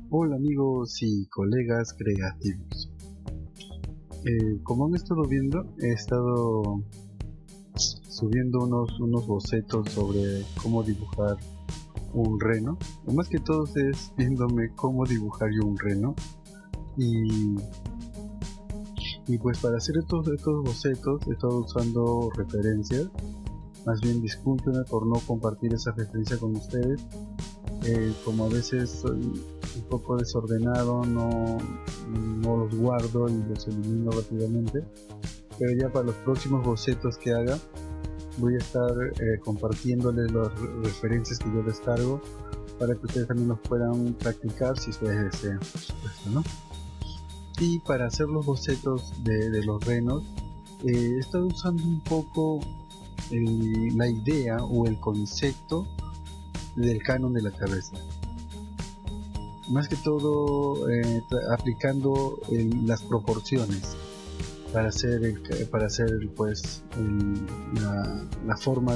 Hola amigos y colegas creativos. Como han estado viendo, he estado subiendo unos bocetos sobre cómo dibujar un reno. O más que todo es viéndome cómo dibujar yo un reno. Y, y pues para hacer estos bocetos he estado usando referencias. Más bien discúlpenme por no compartir esa referencia con ustedes. Como a veces soy un poco desordenado, no los guardo y los elimino rápidamente, pero ya para los próximos bocetos que haga voy a estar compartiéndoles las referencias que yo descargo para que ustedes también los puedan practicar si ustedes desean, por supuesto, ¿no? Y para hacer los bocetos de los renos he estado usando un poco la idea o el concepto del canon de la cabeza, más que todo aplicando las proporciones para hacer pues la forma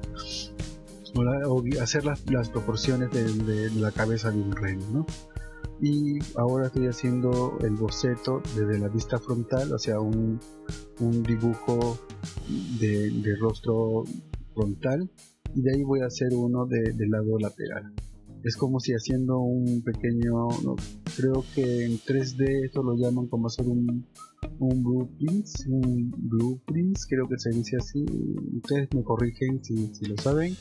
o hacer las proporciones de la cabeza de un reno, ¿no? Y ahora estoy haciendo el boceto desde la vista frontal, o sea, un dibujo de rostro frontal, y de ahí voy a hacer uno del lado lateral. Es como si haciendo un pequeño, no, creo que en 3D esto lo llaman como hacer un blueprints, creo que se dice así. Ustedes me corrigen si lo saben.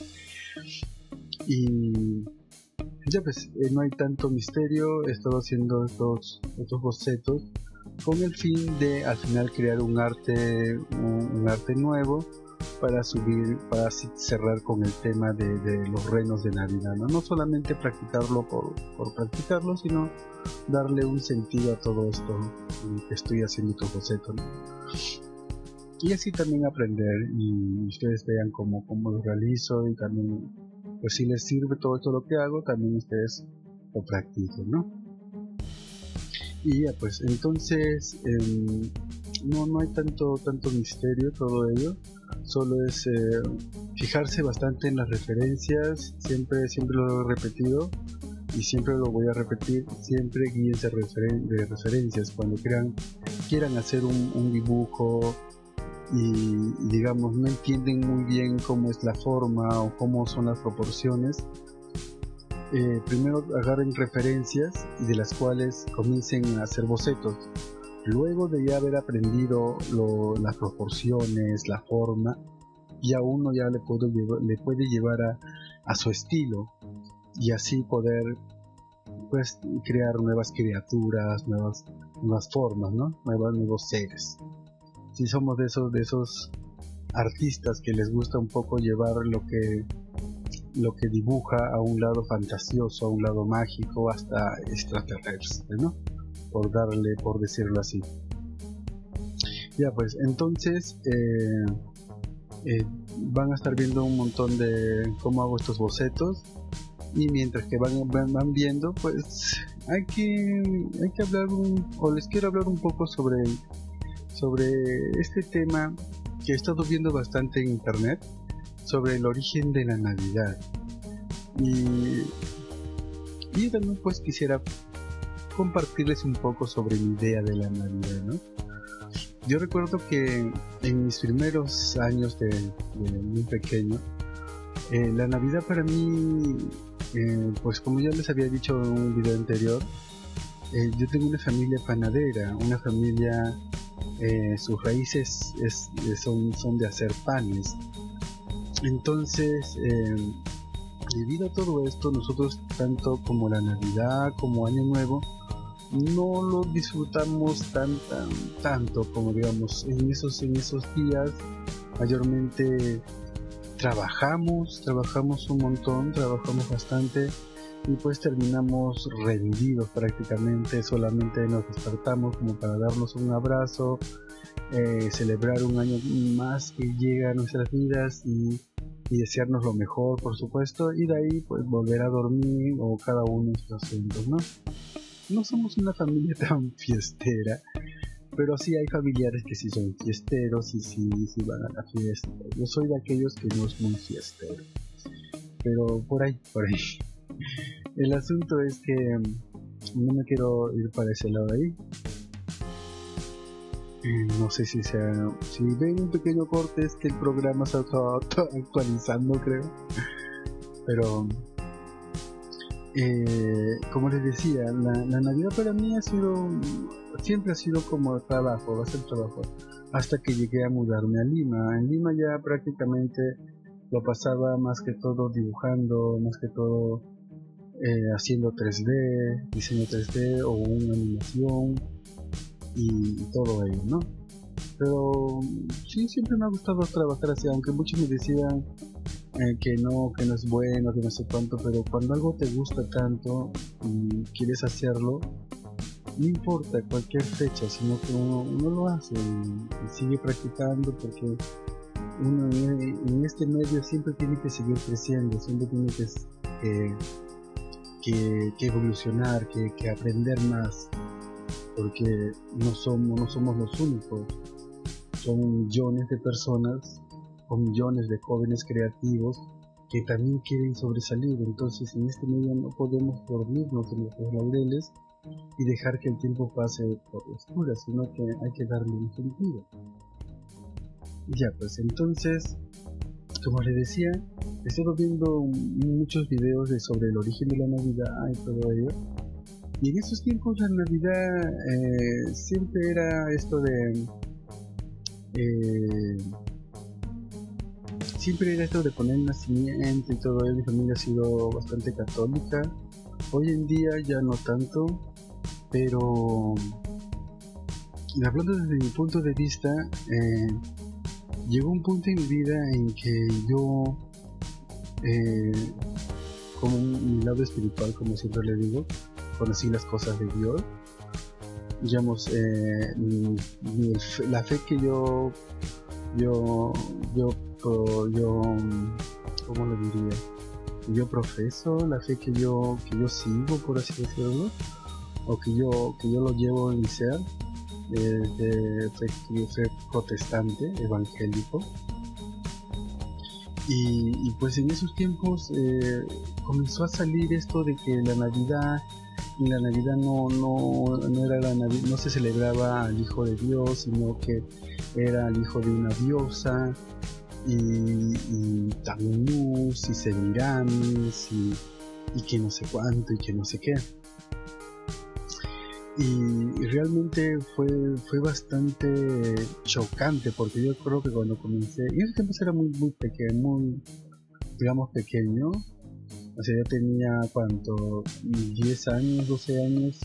Y ya pues, no hay tanto misterio. He estado haciendo estos bocetos con el fin de al final crear un arte nuevo para así cerrar con el tema de los renos de Navidad, no solamente practicarlo por practicarlo, sino darle un sentido a todo esto que estoy haciendo estos bocetos, ¿no? Y así también aprender y ustedes vean cómo lo realizo, y también pues si les sirve todo esto lo que hago, también ustedes lo practiquen, ¿no? Y ya pues entonces no hay tanto misterio todo ello. Solo es fijarse bastante en las referencias. Siempre lo he repetido y siempre lo voy a repetir. Siempre guíense de referencias cuando quieran hacer un dibujo y digamos no entienden muy bien cómo es la forma o cómo son las proporciones. Primero agarren referencias y de las cuales comiencen a hacer bocetos. Luego de ya haber aprendido las proporciones, la forma, ya uno ya le puede llevar a su estilo, y así poder pues crear nuevas criaturas, nuevas formas, ¿no? Nuevos seres. Si somos de esos artistas que les gusta un poco llevar lo que dibuja a un lado fantasioso, a un lado mágico, hasta extraterrestre, ¿no? Por decirlo así. Ya pues, entonces van a estar viendo un montón de cómo hago estos bocetos, y mientras que van viendo, pues hay que hablar o les quiero hablar un poco sobre este tema que he estado viendo bastante en internet, sobre el origen de la Navidad. Y también pues quisiera compartirles un poco sobre mi idea de la Navidad, ¿no? Yo recuerdo que en mis primeros años de muy pequeño, la Navidad para mí, pues como ya les había dicho en un video anterior, yo tengo una familia panadera, una familia, sus raíces son de hacer panes. Entonces, debido a todo esto, nosotros tanto como la Navidad como Año Nuevo no lo disfrutamos tanto como digamos en esos días. Mayormente trabajamos un montón, trabajamos bastante, y pues terminamos rendidos prácticamente. Solamente nos despertamos como para darnos un abrazo, celebrar un año más que llega a nuestras vidas y desearnos lo mejor, por supuesto, y de ahí pues volver a dormir o cada uno en sus asuntos, ¿no? No somos una familia tan fiestera, pero sí hay familiares que sí son fiesteros y sí van a la fiesta. Yo soy de aquellos que no es muy fiestero, pero por ahí. El asunto es que no me quiero ir para ese lado de ahí. No sé si ven un pequeño corte, es que el programa se está actualizando, creo. Pero como les decía, la Navidad para mí siempre ha sido como trabajo, va a ser trabajo, hasta que llegué a mudarme a Lima. En Lima ya prácticamente lo pasaba más que todo dibujando, más que todo haciendo 3D, diseño 3D o una animación y todo ello, ¿no? Pero sí, siempre me ha gustado trabajar así, aunque muchos me decían que no es bueno, que no sé cuánto, pero cuando algo te gusta tanto y quieres hacerlo, no importa cualquier fecha, sino que uno lo hace y sigue practicando, porque uno en este medio siempre tiene que seguir creciendo, siempre tiene que evolucionar, que aprender más, porque no somos los únicos, son millones de personas o millones de jóvenes creativos que también quieren sobresalir. Entonces en este medio no podemos dormirnos en nuestros laureles y dejar que el tiempo pase por las puras, sino que hay que darle un sentido. Y ya, pues entonces, como les decía, he estado viendo muchos videos sobre el origen de la Navidad y todo ello. Y en esos tiempos la Navidad siempre era esto de... siempre era esto de poner el nacimiento y todo ello. Mi familia ha sido bastante católica. Hoy en día ya no tanto, pero hablando desde mi punto de vista, llegó un punto en mi vida en que yo, como mi lado espiritual, como siempre le digo, conocí las cosas de Dios. Digamos, la fe que yo, ¿cómo lo diría? Yo profeso, la fe que yo sigo, por así decirlo, o que yo lo llevo en mi ser, de fe protestante, evangélico. Y pues en esos tiempos comenzó a salir esto de que la Navidad no era la Navidad, no se celebraba al Hijo de Dios, sino que era al hijo de una diosa, y Tammuz y Semiramis y que no sé cuánto y que no sé qué. Y realmente fue bastante chocante, porque yo creo que cuando comencé, y en ese tiempo era muy pequeño, digamos pequeño, o sea, yo tenía 10 años, 12 años,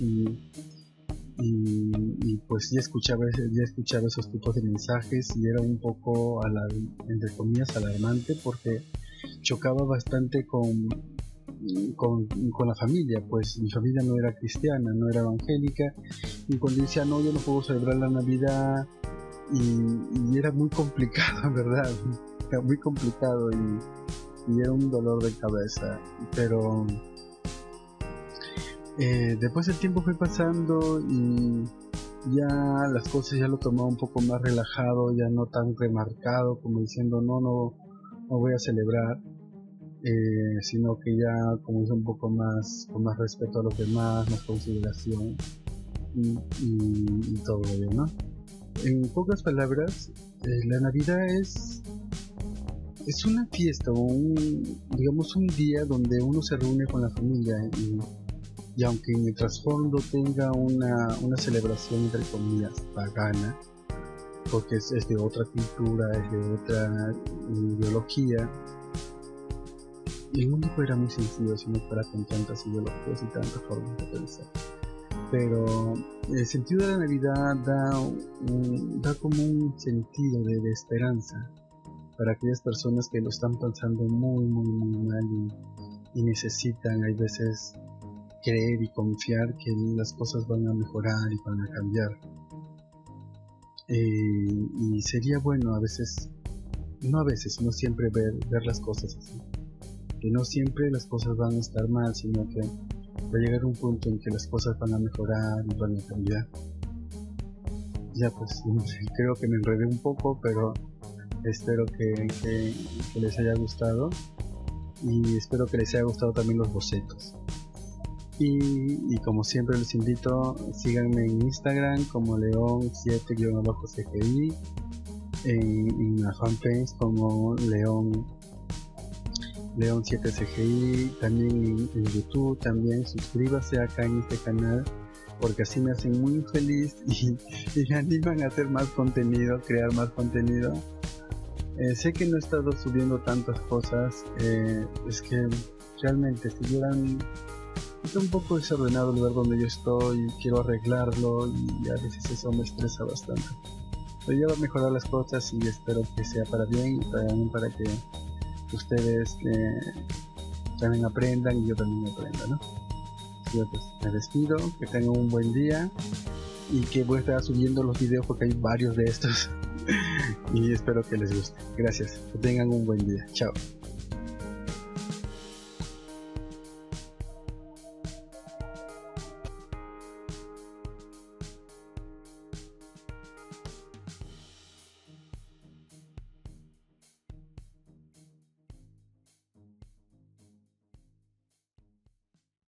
y pues ya escuchaba esos tipos de mensajes, y era un poco, entre comillas, alarmante, porque chocaba bastante con la familia. Pues mi familia no era cristiana, no era evangélica, y cuando decía no, yo no puedo celebrar la Navidad, y era muy complicado, en verdad, era muy complicado, y era un dolor de cabeza. Pero después el tiempo fue pasando y ya las cosas ya lo tomaba un poco más relajado, ya no tan remarcado como diciendo no voy a celebrar, sino que ya comenzó un poco más con más respeto a los demás, más consideración y todo ello, ¿no? En pocas palabras, la Navidad es una fiesta, digamos un día donde uno se reúne con la familia, y aunque en el trasfondo tenga una celebración entre comillas pagana, porque es de otra cultura, es de otra ideología, el mundo fuera muy sencillo si no fuera con tantas ideologías y tantas formas de pensar. Pero el sentido de la Navidad da como un sentido de esperanza para aquellas personas que lo están pasando muy mal y necesitan, hay veces, creer y confiar que las cosas van a mejorar y van a cambiar. Y sería bueno no siempre ver las cosas así, que no siempre las cosas van a estar mal, sino que va a llegar un punto en que las cosas van a mejorar y van a cambiar. Ya pues creo que me enredé un poco, pero espero que les haya gustado, y espero que les haya gustado también los bocetos. Y como siempre les invito, síganme en Instagram como leon7-cgi, en la fanpage como leon7cgi, también en YouTube. También suscríbase acá en este canal, porque así me hacen muy feliz y me animan a hacer más contenido, crear más contenido. Sé que no he estado subiendo tantas cosas, es que realmente está un poco desordenado el lugar donde yo estoy, quiero arreglarlo y a veces eso me estresa bastante. Pero ya va a mejorar las cosas y espero que sea para bien y también para que ustedes también aprendan y yo también aprenda, ¿no? Yo pues me despido, que tengan un buen día y que voy a estar subiendo los videos porque hay varios de estos y espero que les guste. Gracias, que tengan un buen día, chao.